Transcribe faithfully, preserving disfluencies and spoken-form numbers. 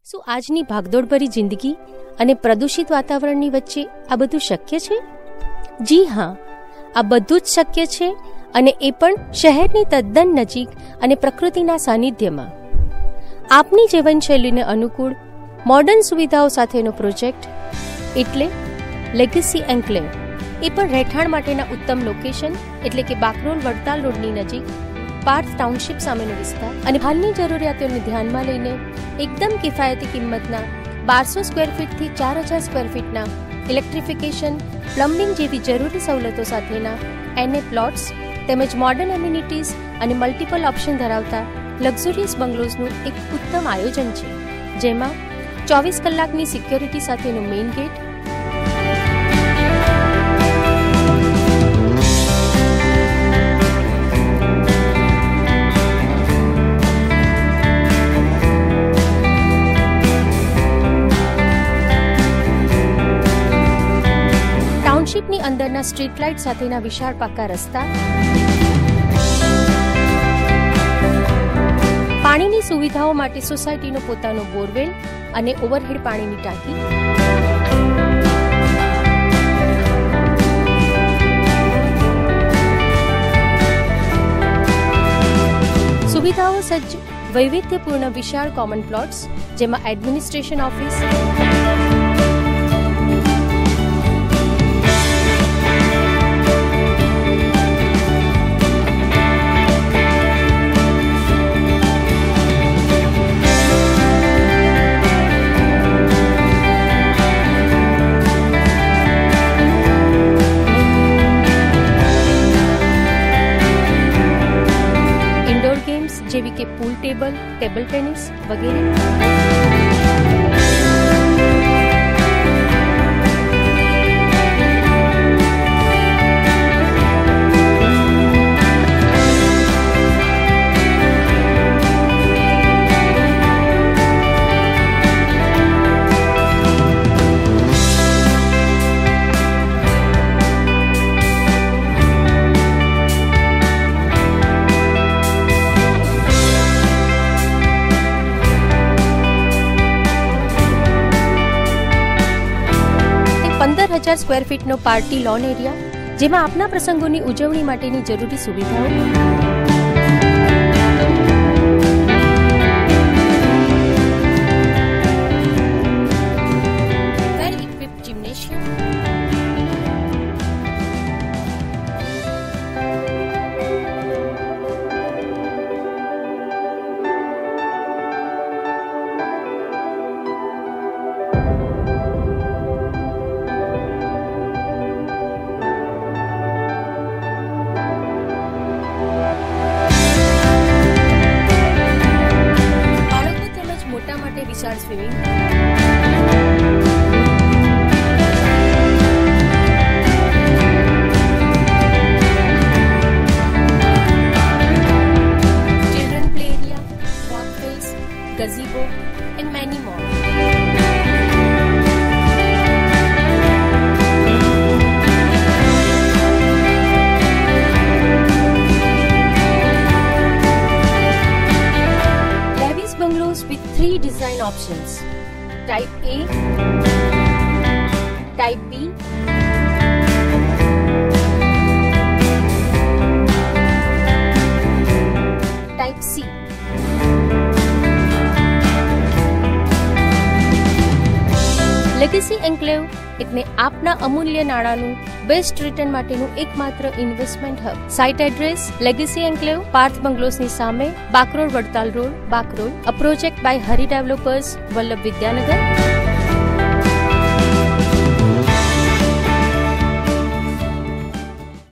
શું આજની ભાગદોડભરી જિંદગી અને પ્રદૂષિત વાતાવરણની વચ્ચે આ બધું શક્ય છે? જી હા, આ બધું જ શક્ય છે, અને એ પણ શહેરની તદ્દન નજીક અને પ્રકૃતિના સાનિધ્યમાં. આપની જીવનશૈલીને અનુકૂળ મોડર્ન સુવિધાઓ સાથેનો પ્રોજેક્ટ એટલે લેગસી એન્ક્લેવ. એ પણ રહેઠાણ માટેના ઉત્તમ લોકેશન એટલે કે બાકરોલ વડતાલ રોડની નજીક પાર્થ ટાઉનશીપ સામેનો વિસ્તાર અને હાલની જરૂરિયાતોને ધ્યાનમાં લઈને એકદમ કિફાયતી કિંમતના બારસો સ્ક્વેર ફીટથી ચાર હજાર સ્ક્વેર ફીટના ઇલેક્ટ્રિફિકેશન, પ્લમ્બિંગ જેવી જરૂરી સવલતો સાથેના એનએ પ્લોટ્સ તેમજ મોડર્ન એમ્યુનિટીઝ અને મલ્ટિપલ ઓપ્શન ધરાવતા લક્ઝુરિયસ બંગલોઝનું એક ઉત્તમ આયોજન છે, જેમાં ચોવીસ કલાકની સિક્યોરિટી સાથેનો મેઇન ગેટ, ટાઉનશીપની અંદરના સ્ટ્રીટ લાઇટ સાથેના વિશાળ પાકા રસ્તા, પાણીની સુવિધાઓ માટે સોસાયટીનો પોતાનો બોરવેલ અને ઓવરહેડ પાણીની ટાંકી, સુવિધાઓ સજ્જ વૈવિધ્યપૂર્ણ વિશાળ કોમન પ્લોટ્સ, જેમાં એડમિનિસ્ટ્રેશન ઓફિસ, જેવી કે પૂલ ટેબલ, ટેબલ ટેનિસ વગેરે. પંદર હજાર સ્ક્વેર ફીટનો પાર્ટી લોન એરિયા, જેમાં આપના પ્રસંગોની ઉજવણી માટેની જરૂરી સુવિધાઓ, વેલ ઇક્વિપ્ડ જિમ્નેશિયમ, વિશાળ swimming, children play area, walkways, gazebo and many more. Bungalows with three design options: Type A, Type B, Type C. Legacy enclave એટલે આપના અમૂલ્ય નાણાંનું બેસ્ટ રિટર્ન માટેનું એકમાત્ર investment hub. Site address: legacy enclave, Parth બંગલોઝની સામે, Bakrol Vadtal road, Bakrol. A project by Hari developers, Vallabh Vidyanagar.